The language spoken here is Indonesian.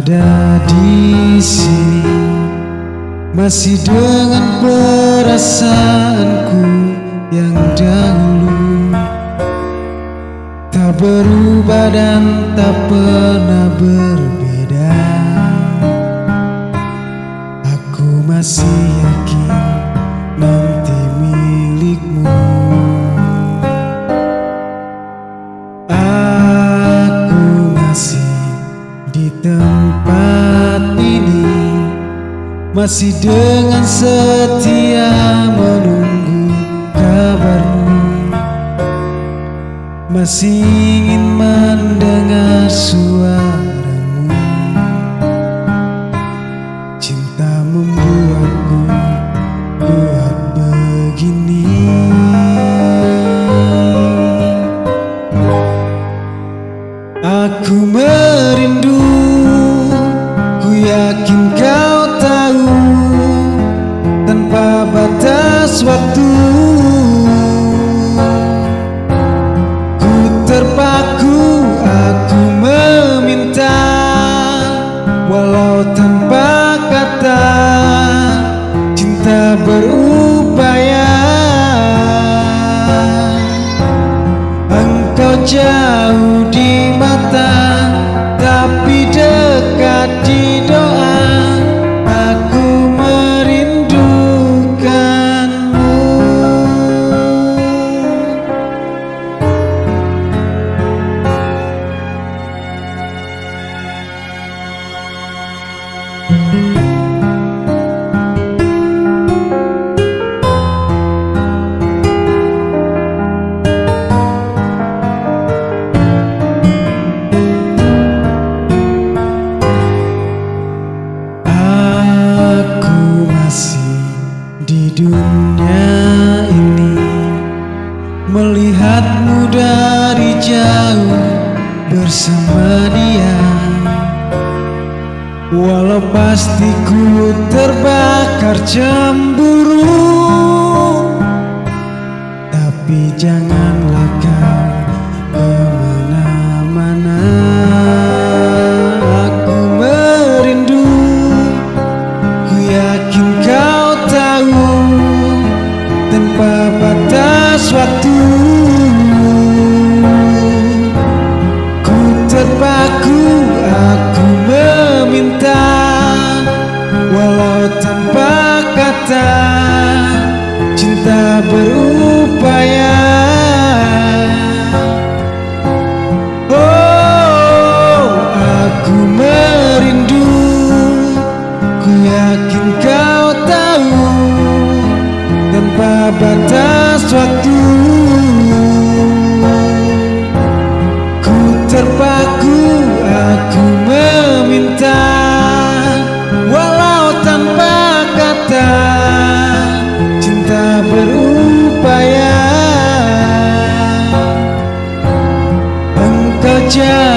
ada di sini, masih dengan perasaanku yang dahulu, tak berubah dan tak pernah berbeda. Aku masih yakin nanti milikmu. Aku masih di tempat ini, masih dengan setia menunggu kabarmu, masih ingin mendengar suaramu. Cinta membuatku kuat begini. Aku merindu, ku yakin kau tahu, tanpa batas waktu. Ku terpaku, aku meminta, walau tanpa kata, cinta berupaya. Engkau jauh di mata, tapi dekat di doa. Aku merindukanmu. Di dunia ini, melihatmu dari jauh bersama dia, walau pasti ku terbakar cemburu, tapi janganlah kau kemana-mana. Aku merindu, ku yakin kau tahu, tanpa batas waktu. Ku terpaku, aku meminta, walau tanpa kata, cinta berupaya. Oh, aku merindu, ku yakin kau tahu, tanpa batas waktu. Ku terpaku, aku meminta, walau tanpa kata, cinta berupaya. Engkau jauh